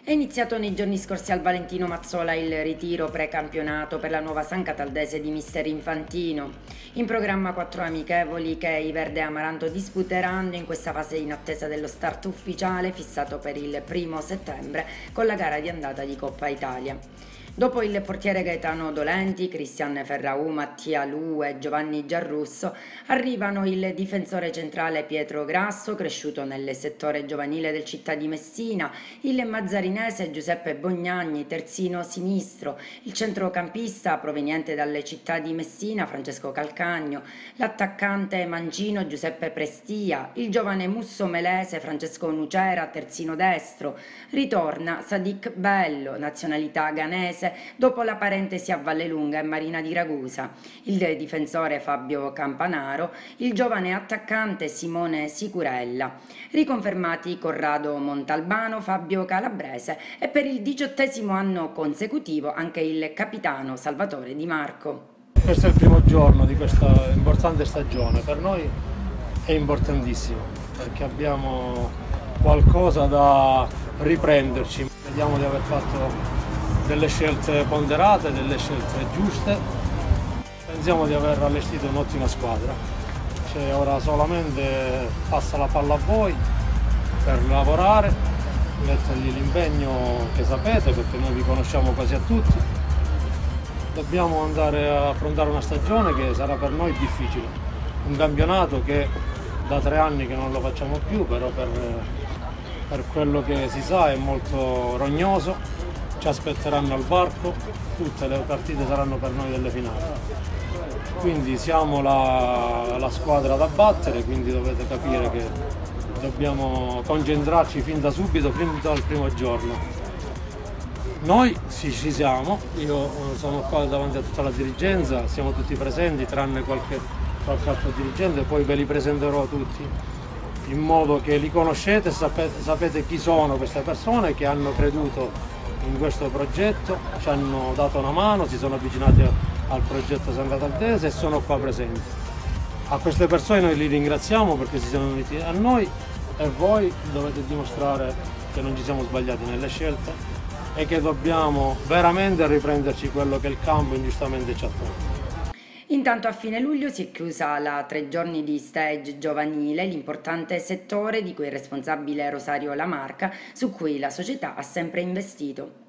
È iniziato nei giorni scorsi al Valentino Mazzola il ritiro precampionato per la nuova San Cataldese di Mister Infantino. In programma 4 amichevoli che i Verde Amaranto disputeranno in questa fase in attesa dello start ufficiale fissato per il 1° settembre con la gara di andata di Coppa Italia. Dopo il portiere Gaetano Dolenti, Cristian Ferraù, Mattia Lu e Giovanni Giarrusso, arrivano il difensore centrale Pietro Grasso, cresciuto nel settore giovanile del Città di Messina, il mazzarinese Giuseppe Bognagni, terzino sinistro, il centrocampista proveniente dalle Città di Messina Francesco Calcagno, l'attaccante mangino Giuseppe Prestia, il giovane mussomelese Francesco Nucera, terzino destro, ritorna Sadiq Bello, nazionalità ghanese, dopo la parentesi a Vallelunga e Marina di Ragusa, il difensore Fabio Campanaro, il giovane attaccante Simone Sicurella, riconfermati Corrado Montalbano, Fabio Calabrese e per il 18° anno consecutivo anche il capitano Salvatore Di Marco. Questo è il primo giorno di questa importante stagione, per noi è importantissimo perché abbiamo qualcosa da riprenderci, vediamo di aver fatto delle scelte ponderate, delle scelte giuste, pensiamo di aver allestito un'ottima squadra, ora solamente passa la palla a voi per lavorare, mettergli l'impegno che sapete perché noi vi conosciamo quasi a tutti. Dobbiamo andare a affrontare una stagione che sarà per noi difficile, un campionato che da 3 anni che non lo facciamo più, però per quello che si sa è molto rognoso. Ci aspetteranno al varco, tutte le partite saranno per noi delle finali. Quindi siamo la squadra da battere, quindi dovete capire che dobbiamo concentrarci fin da subito, fin dal primo giorno. Noi ci siamo, io sono qua davanti a tutta la dirigenza, siamo tutti presenti, tranne qualche altro dirigente, poi ve li presenterò tutti, in modo che li conoscete, sapete chi sono queste persone che hanno creduto in questo progetto, ci hanno dato una mano, si sono avvicinati al progetto San Cataldese e sono qua presenti. A queste persone noi li ringraziamo perché si sono uniti a noi e voi dovete dimostrare che non ci siamo sbagliati nelle scelte e che dobbiamo veramente riprenderci quello che il campo ingiustamente ci ha tolto. Intanto a fine luglio si è chiusa la 3 giorni di stage giovanile, l'importante settore di cui è responsabile Rosario Lamarca, su cui la società ha sempre investito.